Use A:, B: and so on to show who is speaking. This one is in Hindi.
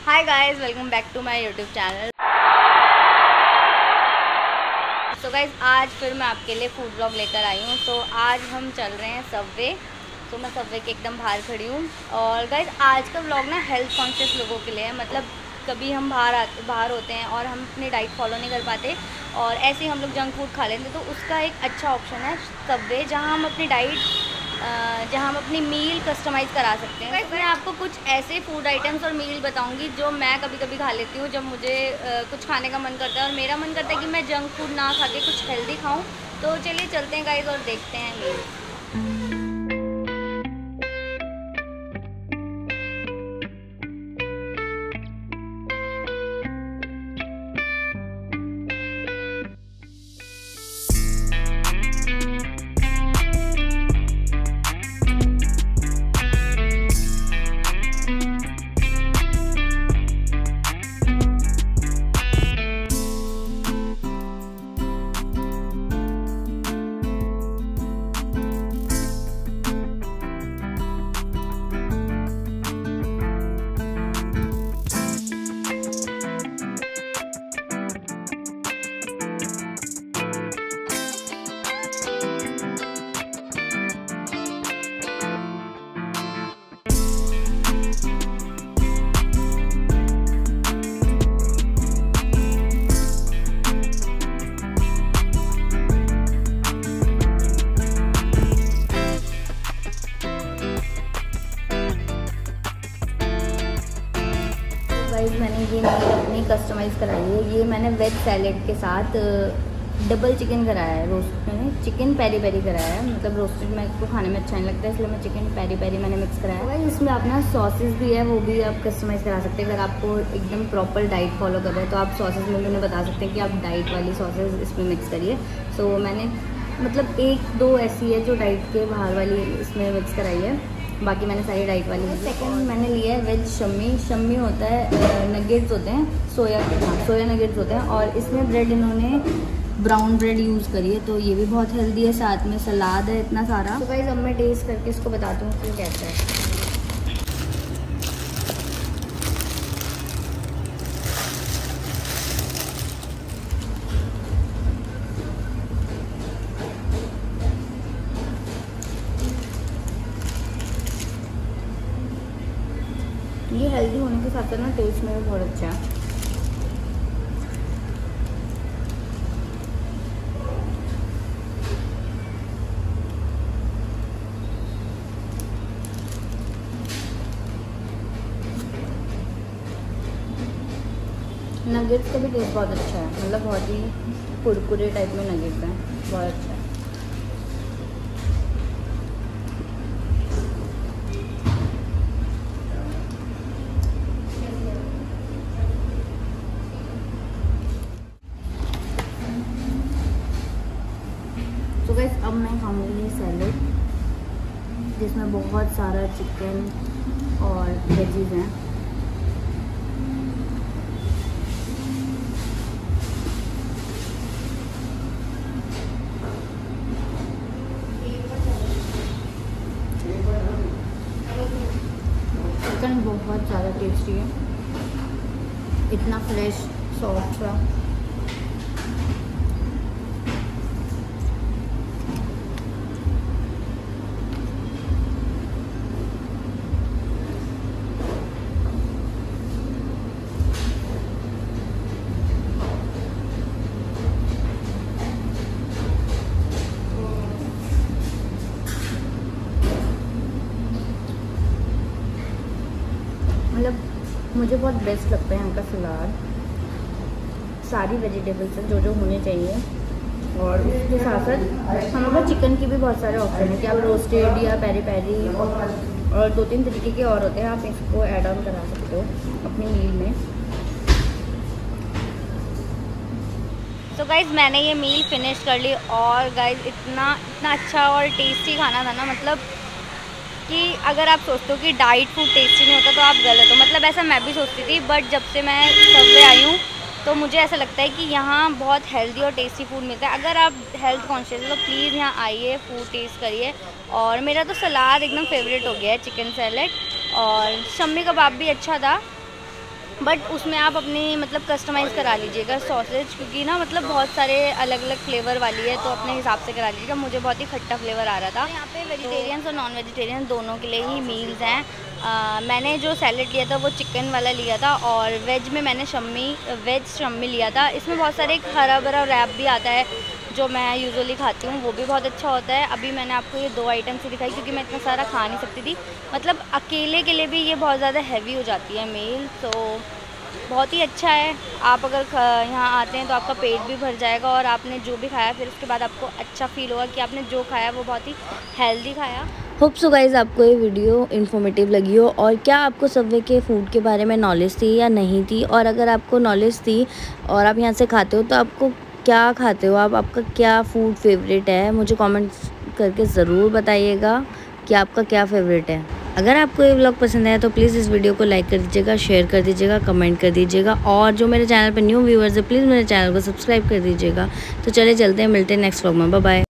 A: Hi guys, welcome back to my YouTube channel. So guys, आज फिर मैं आपके लिए फूड ब्लॉग लेकर आई हूँ। तो आज हम चल रहे हैं सबवे। तो मैं सबवे के एकदम बाहर खड़ी हूँ। और गाइस, आज का ब्लॉग ना हेल्थ कॉन्शियस लोगों के लिए है। मतलब कभी हम बाहर होते हैं और हम अपनी डाइट फॉलो नहीं कर पाते और ऐसे ही हम लोग जंक फूड खा लेते हैं, तो उसका एक अच्छा ऑप्शन है सबवे, जहाँ हम अपनी मील कस्टमाइज़ करा सकते हैं। मैं आपको कुछ ऐसे फूड आइटम्स और मील बताऊंगी जो मैं कभी कभी खा लेती हूँ जब मुझे कुछ खाने का मन करता है और मेरा मन करता है कि मैं जंक फूड ना खा के कुछ हेल्दी खाऊं। तो चलिए चलते हैं गाइस और देखते हैं मील। मैंने ये मील अपनी कस्टमाइज़ कराई है। ये मैंने वेज सैलेड के साथ डबल चिकन कराया है। रोस्ट मैंने चिकन पेरी पेरी कराया है। मतलब रोस्टेड मेरे को खाने में अच्छा नहीं लगता, इसलिए मैं चिकन पेरी पेरी मैंने मिक्स कराया है। इसमें अपना सॉसेस भी है, वो भी आप कस्टमाइज़ करा सकते हैं। अगर आपको एकदम प्रॉपर डाइट फॉलो कर रहे हैं तो आप सॉसेस में भी उन्हें बता सकते हैं कि आप डाइट वाली सॉसेस इसमें मिक्स करिए। सो मैंने मतलब 1-2 ऐसी है जो डाइट के बाहर वाली इसमें मिक्स कराई है, बाकी मैंने सारी डाइट वाली ली। सेकंड मैंने लिया है वेज शम्मी। शम्मी होता है नगेट्स होते हैं, सोया नगेट्स होते हैं, और इसमें ब्रेड इन्होंने ब्राउन ब्रेड यूज़ करी है, तो ये भी बहुत हेल्दी है। साथ में सलाद है इतना सारा। तो गाइस, अब मैं टेस्ट करके इसको बताती हूँ कि कैसा है। ये हेल्दी होने के साथ साथ ना टेस्ट में भी बहुत अच्छा है। नगेट्स का भी टेस्ट बहुत अच्छा है। मतलब बहुत ही कुरकुरे टाइप में नगेट्स हैं, बहुत अच्छा है। तो गाइस, अब मैं खाऊंगी सैलेड जिसमें बहुत सारा चिकन और वेजीज हैं। चिकन बहुत ज़्यादा टेस्टी है, इतना फ्रेश सॉफ्ट सा। मतलब मुझे बहुत बेस्ट लगता है यहाँ का सलाद। सारी वेजिटेबल्स हैं जो होने चाहिए, और उसके साथ साथ हमारे पास चिकन की भी बहुत सारे ऑप्शन हैं कि आप रोस्टेड या पेरी पेरी और 2-3 तरीके के और होते हैं, आप इसको ऐड ऑन करा सकते हो अपनी मील में। तो गाइज़, मैंने ये मील फिनिश कर ली और गाइज़ इतना अच्छा और टेस्टी खाना था ना। मतलब कि अगर आप सोचते हो कि डाइट फूड टेस्टी नहीं होता तो आप गलत हो। मतलब ऐसा मैं भी सोचती थी, बट जब से मैं सबवे आई हूँ तो मुझे ऐसा लगता है कि यहाँ बहुत हेल्दी और टेस्टी फूड मिलता है। अगर आप हेल्थ कॉन्शियस हो तो प्लीज़ यहाँ आइए, फूड टेस्ट करिए। और मेरा तो सलाद एकदम फेवरेट हो गया है, चिकन सैलेड, और शम्मी कबाब भी अच्छा था। बट उसमें आप अपनी मतलब कस्टमाइज़ करा लीजिएगा सॉसेज, क्योंकि ना मतलब बहुत सारे अलग अलग फ्लेवर वाली है, तो अपने हिसाब से करा लीजिएगा। मुझे बहुत ही खट्टा फ्लेवर आ रहा था। यहाँ पे वेजिटेरियंस और नॉन वेजिटेरियन दोनों के लिए ही मील्स हैं। मैंने जो सैलेड लिया था वो चिकन वाला लिया था, और वेज में मैंने वेज शम्मी लिया था। इसमें बहुत सारे हरा भरा रैप भी आता है जो मैं यूजुअली खाती हूँ, वो भी बहुत अच्छा होता है। अभी मैंने आपको ये 2 आइटम से दिखाई क्योंकि मैं इतना सारा खा नहीं सकती थी। मतलब अकेले के लिए भी ये बहुत ज़्यादा हैवी हो जाती है मील, तो बहुत ही अच्छा है। आप अगर यहाँ आते हैं तो आपका पेट भी भर जाएगा, और आपने जो भी खाया फिर उसके बाद आपको अच्छा फील होगा कि आपने जो खाया वो बहुत ही हेल्दी खाया। होप सो गाइज़ आपको ये वीडियो इन्फॉर्मेटिव लगी हो, और क्या आपको सबवे के फूड के बारे में नॉलेज थी या नहीं थी, और अगर आपको नॉलेज थी और आप यहाँ से खाते हो तो आपको क्या खाते हो, आपका क्या फ़ूड फेवरेट है, मुझे कमेंट्स करके ज़रूर बताइएगा कि आपका क्या फ़ेवरेट है। अगर आपको ये व्लॉग पसंद आया तो प्लीज़ इस वीडियो को लाइक कर दीजिएगा, शेयर कर दीजिएगा, कमेंट कर दीजिएगा, और जो मेरे चैनल पर न्यू व्यूअर्स है प्लीज़ मेरे चैनल को सब्सक्राइब कर दीजिएगा। तो चले चलते हैं, मिलते हैं नेक्स्ट व्लॉग में। Bye bye.